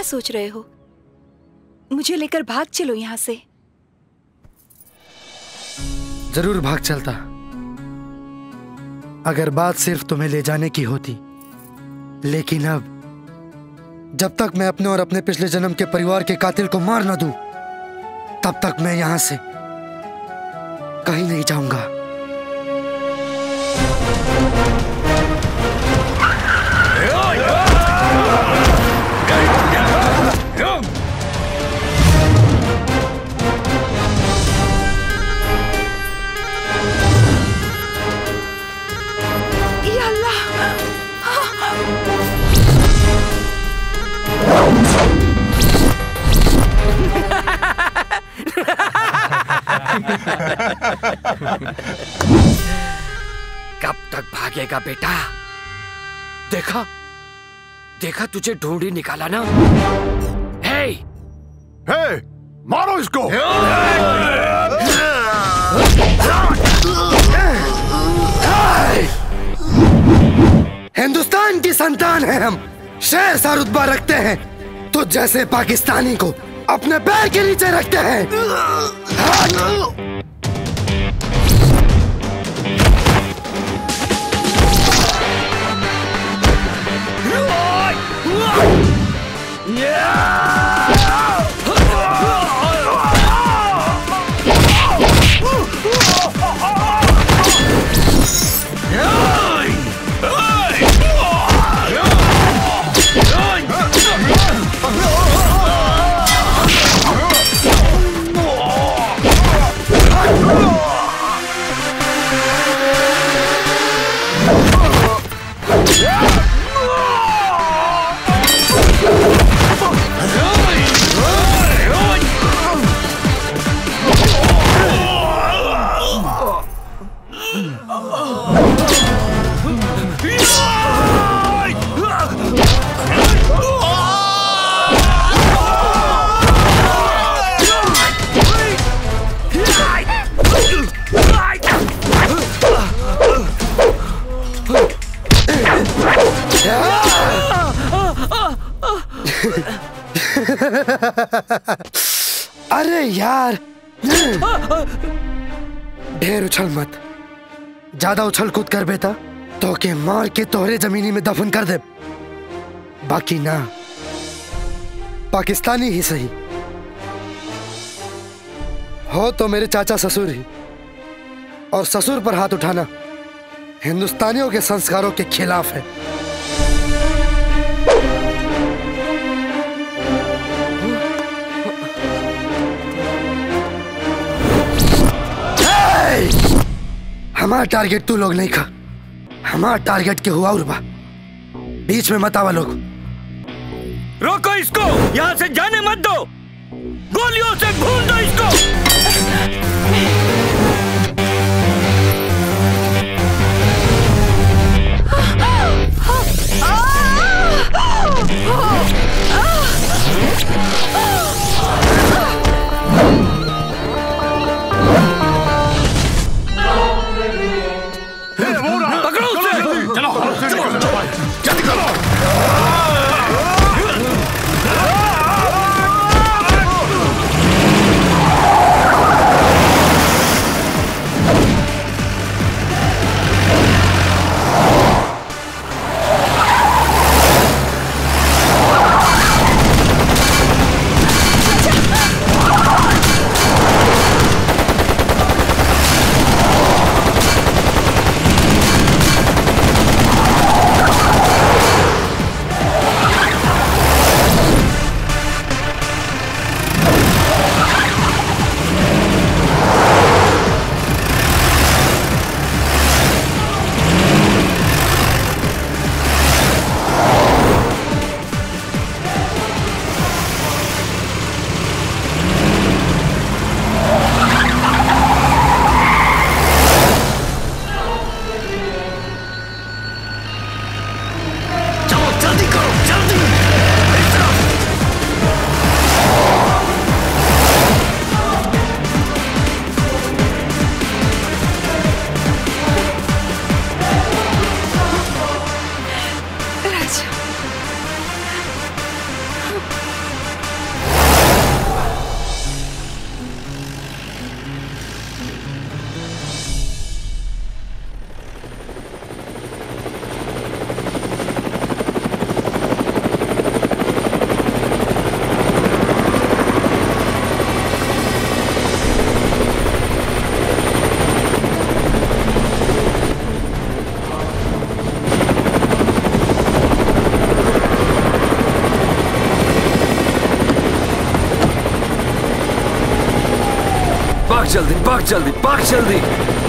सोच रहे हो? मुझे लेकर भाग चलो यहाँ से। जरूर भाग चलता, अगर बात सिर्फ तुम्हें ले जाने की होती। लेकिन अब जब तक मैं अपने और अपने पिछले जन्म के परिवार के कातिल को मार न दूं, तब तक मैं यहां से कहीं नहीं जाऊंगा। कब तक भागेगा बेटा? देखा देखा, तुझे ढूंढ ही निकाला ना। हे मारो इसको। हिंदुस्तान की संतान है हम, शेर सा रुतबा रखते हैं, तो जैसे पाकिस्तानी को अपने पैर के नीचे रखते हैं। अरे यार, ढेर उछल मत। ज्यादा उछल कूद कर बेटा तो के मार के तोहरे जमीनी में दफन कर दे। बाकी ना, पाकिस्तानी ही सही हो तो मेरे चाचा ससुर ही, और ससुर पर हाथ उठाना हिंदुस्तानियों के संस्कारों के खिलाफ है। हमारा टारगेट तू लोग नहीं खा, हमारा टारगेट के हुआ उर्बा। बीच में मत आवा लोग। रोको इसको, यहाँ से जाने मत दो, गोलियों से भून दो इसको। जल्दी, भाग जल्दी, भाग जल्दी।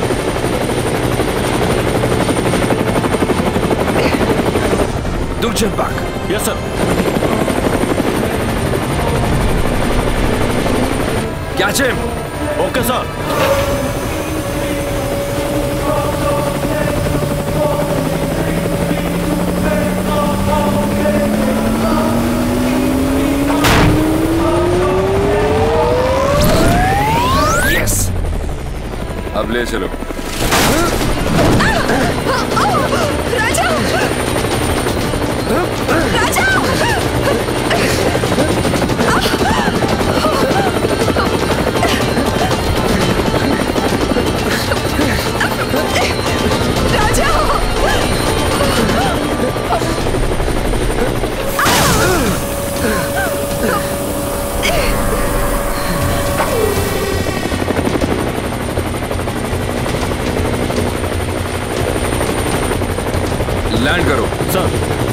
दुर्जन भाग। Yes sir. क्या जिम? Okay sir. यस, अब ले चलो। राजा! राजा! लैंड करो। सर।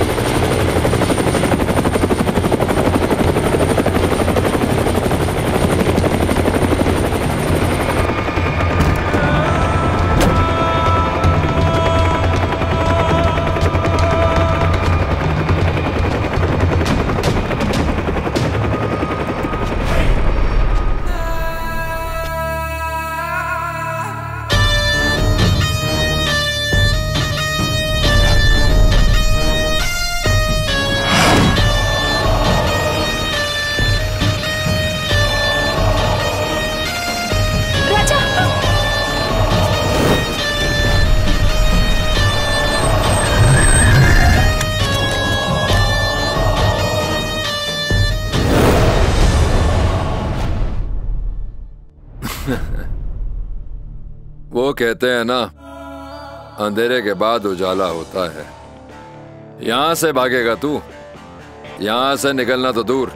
वो कहते हैं ना, अंधेरे के बाद उजाला होता है। यहां से भागेगा तू, यहां से निकलना तो दूर,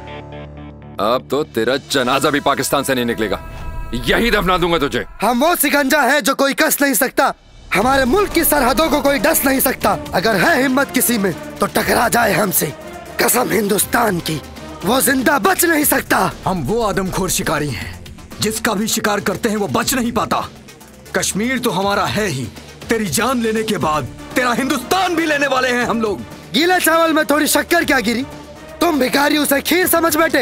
अब तो तेरा जनाजा भी पाकिस्तान से नहीं निकलेगा। यही दफना दूंगा तुझे। हम वो शिकंजा है जो कोई कस नहीं सकता। हमारे मुल्क की सरहदों को कोई डस नहीं सकता। अगर है हिम्मत किसी में तो टकरा जाए हमसे। कसम हिंदुस्तान की, वो जिंदा बच नहीं सकता। हम वो आदमखोर शिकारी हैं, जिसका भी शिकार करते हैं वो बच नहीं पाता। कश्मीर तो हमारा है ही, तेरी जान लेने के बाद तेरा हिंदुस्तान भी लेने वाले हैं हम लोग। गीले चावल में थोड़ी शक्कर क्या गिरी? तुम भिखारी उसे खीर समझ बैठे।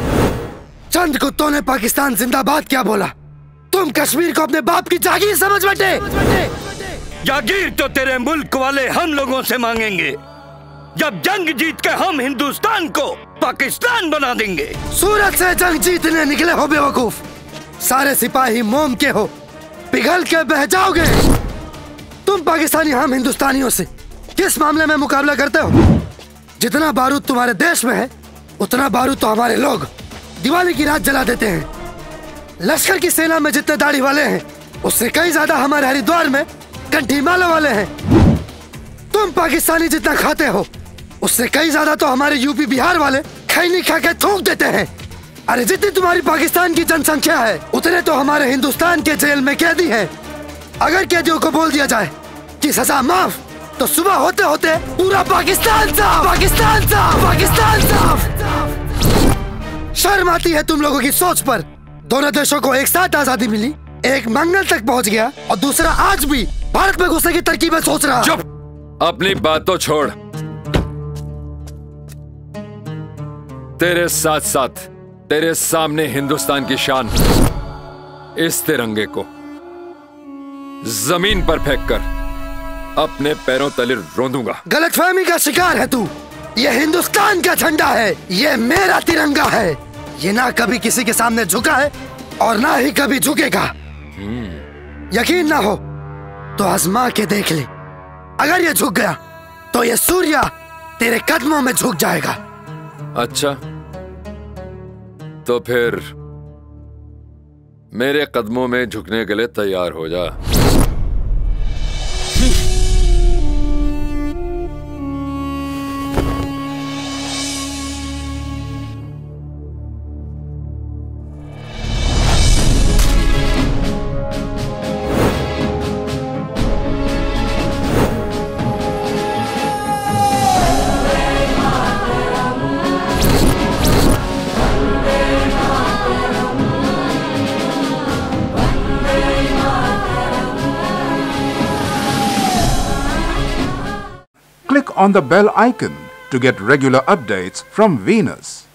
चंद कुत्तों ने पाकिस्तान जिंदाबाद क्या बोला? तुम कश्मीर को अपने बाप की जागीर समझ बैठे। जागीर तो तेरे मुल्क वाले हम लोगों से मांगेंगे, जब जंग जीत के हम हिंदुस्तान को पाकिस्तान बना देंगे। सूरत से जंग जीतने निकले हो बेवकूफ। सारे सिपाही मोम के हो, पिघल के बह जाओगे। तुम पाकिस्तानी हम हिंदुस्तानियों से किस मामले में मुकाबला करते हो? जितना बारूद तुम्हारे देश में है, उतना बारूद तो हमारे लोग दिवाली की रात जला देते हैं। लश्कर की सेना में जितने दाढ़ी वाले हैं, उससे कई ज्यादा हमारे हरिद्वार में कंठी माला वाले हैं। तुम पाकिस्तानी जितना खाते हो, उससे कई ज्यादा तो हमारे यूपी बिहार वाले खैनी खा के थूक देते हैं। अरे जितनी तुम्हारी पाकिस्तान की जनसंख्या है, उतने तो हमारे हिंदुस्तान के जेल में कैदी हैं। अगर कैदियों को बोल दिया जाए कि सजा माफ, तो सुबह होते होते पूरा पाकिस्तान साफ, पाकिस्तान साफ, पाकिस्तान साफ। शर्म आती है तुम लोगों की सोच पर। दोनों देशों को एक साथ आजादी मिली, एक मंगल तक पहुंच गया और दूसरा आज भी भारत में घुसने की तरकीबें सोच रहा। चुप, अपनी बात तो छोड़। तेरे साथ साथ तेरे सामने हिंदुस्तान की शान, इस तिरंगे को जमीन पर फेंककर अपने पैरों तले रौंदूंगा। गलतफहमी का शिकार है तू। ये हिंदुस्तान का झंडा है, ये मेरा तिरंगा है। ये ना कभी किसी के सामने झुका है और ना ही कभी झुकेगा। यकीन ना हो तो आजमा के देख ले। अगर ये झुक गया तो ये सूर्य तेरे कदमों में झुक जाएगा। अच्छा, तो फिर मेरे कदमों में झुकने के लिए तैयार हो जा। click on the bell icon to get regular updates from Venus.